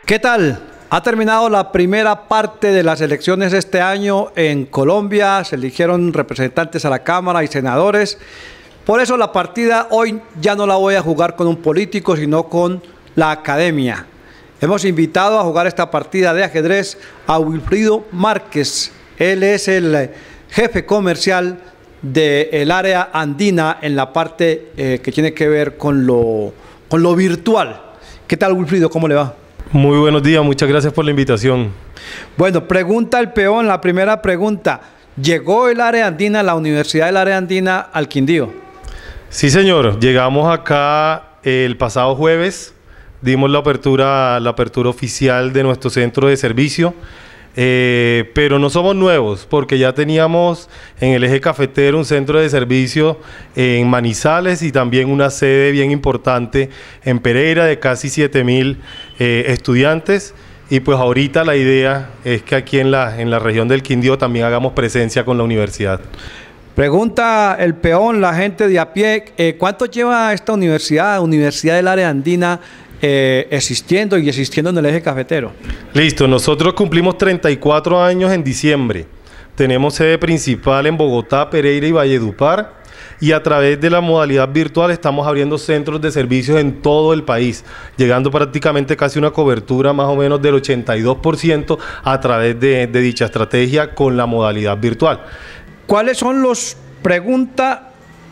¿Qué tal? Ha terminado la primera parte de las elecciones este año en Colombia. Se eligieron representantes a la Cámara y senadores. Por eso la partida hoy ya no la voy a jugar con un político, sino con la academia. Hemos invitado a jugar esta partida de ajedrez a Wilfrido Márquez. Él es el jefe comercial del área andina en la parte que tiene que ver con lo virtual. ¿Qué tal, Wilfrido? ¿Cómo le va? Muy buenos días, muchas gracias por la invitación. Bueno, pregunta el peón, la primera pregunta. ¿Llegó el área andina, la Universidad del Área Andina, al Quindío? Sí, señor. Llegamos acá el pasado jueves, dimos la apertura oficial de nuestro centro de servicio, pero no somos nuevos, porque ya teníamos en el eje cafetero un centro de servicio en Manizales y también una sede bien importante en Pereira de casi 7.000 estudiantes. Y pues ahorita la idea es que aquí en la región del Quindío también hagamos presencia con la universidad. Pregunta el peón, la gente de a pie, ¿cuánto lleva esta Universidad del Área Andina, existiendo en el eje cafetero? Listo, nosotros cumplimos 34 años en diciembre. Tenemos sede principal en Bogotá, Pereira y Valledupar, y a través de la modalidad virtual estamos abriendo centros de servicios en todo el país, llegando prácticamente casi una cobertura más o menos del 82% a través de dicha estrategia con la modalidad virtual. ¿Cuáles son los, pregunta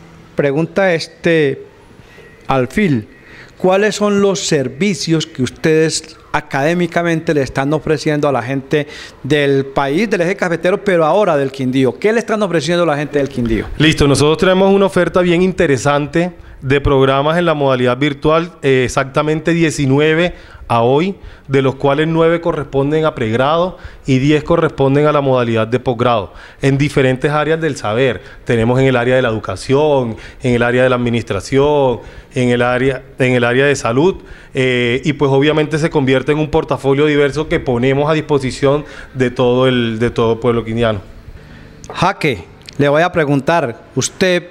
Alfil, cuáles son los servicios que ustedes académicamente le están ofreciendo a la gente del país, del eje cafetero, pero ahora del Quindío? ¿Qué le están ofreciendo a la gente del Quindío? Listo, nosotros tenemos una oferta bien interesante de programas en la modalidad virtual, exactamente 19 a hoy, de los cuales 9 corresponden a pregrado y 10 corresponden a la modalidad de posgrado, en diferentes áreas del saber. Tenemos en el área de la educación, en el área de la administración, en el área de salud, y pues obviamente se convierte en un portafolio diverso que ponemos a disposición de todo el pueblo quindiano. Jaque, le voy a preguntar, usted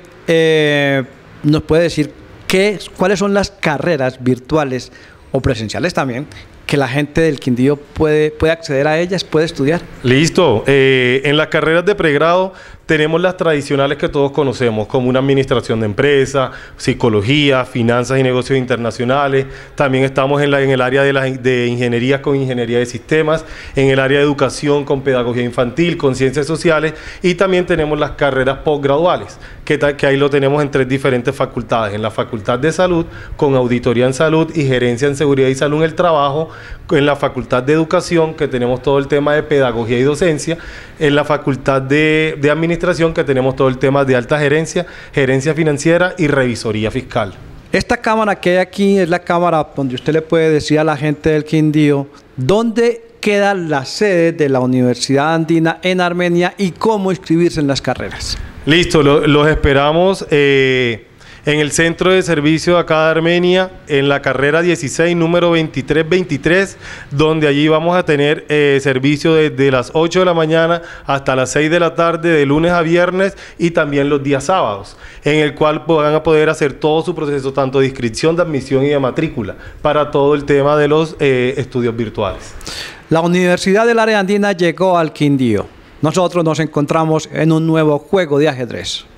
nos puede decir cuáles son las carreras virtuales o presenciales también que la gente del Quindío puede acceder a ellas, puede estudiar. Listo. En las carreras de pregrado tenemos las tradicionales que todos conocemos, como una administración de empresa, psicología, finanzas y negocios internacionales. También estamos en el área de ingeniería con ingeniería de sistemas, en el área de educación con pedagogía infantil, con ciencias sociales, y también tenemos las carreras postgraduales, que ahí lo tenemos en 3 diferentes facultades. En la Facultad de Salud, con auditoría en salud y gerencia en seguridad y salud en el trabajo. En la Facultad de Educación, que tenemos todo el tema de pedagogía y docencia. En la Facultad de Administración, que tenemos todo el tema de alta gerencia, gerencia financiera y revisoría fiscal. Esta cámara que hay aquí es la cámara donde usted le puede decir a la gente del Quindío dónde queda la sede de la Universidad Andina en Armenia y cómo inscribirse en las carreras. Listo, los esperamos en el centro de servicio de acá de Armenia, en la carrera 16, número 2323, donde allí vamos a tener servicio desde las 8 de la mañana hasta las 6 de la tarde, de lunes a viernes, y también los días sábados, en el cual van a poder hacer todo su proceso, tanto de inscripción, de admisión y de matrícula, para todo el tema de los estudios virtuales. La Universidad del Área Andina llegó al Quindío. Nosotros nos encontramos en un nuevo juego de ajedrez.